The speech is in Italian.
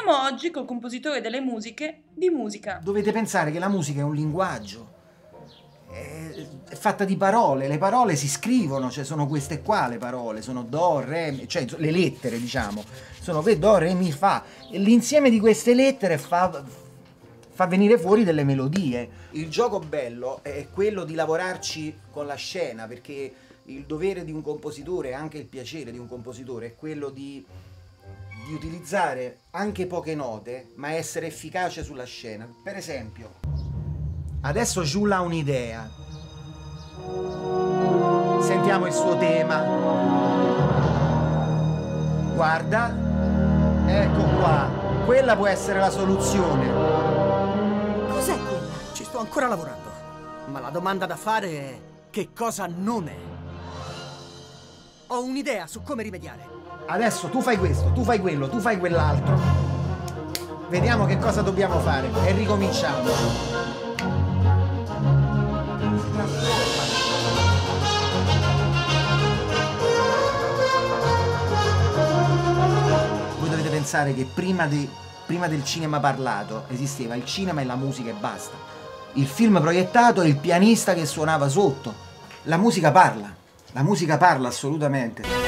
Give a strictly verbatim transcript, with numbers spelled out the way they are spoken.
Parliamo oggi col compositore delle musiche di musica. Dovete pensare che la musica è un linguaggio, è fatta di parole, le parole si scrivono, cioè sono queste qua le parole, sono do, re, mi, cioè le lettere diciamo, sono ve, do, re, mi, fa, e l'insieme di queste lettere fa, fa venire fuori delle melodie. Il gioco bello è quello di lavorarci con la scena, perché il dovere di un compositore, anche il piacere di un compositore, è quello di, di utilizzare anche poche note, ma essere efficace sulla scena. Per esempio, adesso Giulia ha un'idea. Sentiamo il suo tema. Guarda, ecco qua. Quella può essere la soluzione. Cos'è quella? Ci sto ancora lavorando. Ma la domanda da fare è: che cosa non è? Ho un'idea su come rimediare. Adesso tu fai questo, tu fai quello, tu fai quell'altro. Vediamo che cosa dobbiamo fare e ricominciamo. Voi dovete pensare che prima, di, prima del cinema parlato esisteva il cinema e la musica e basta. Il film proiettato e il pianista che suonava sotto. La musica parla, la musica parla assolutamente.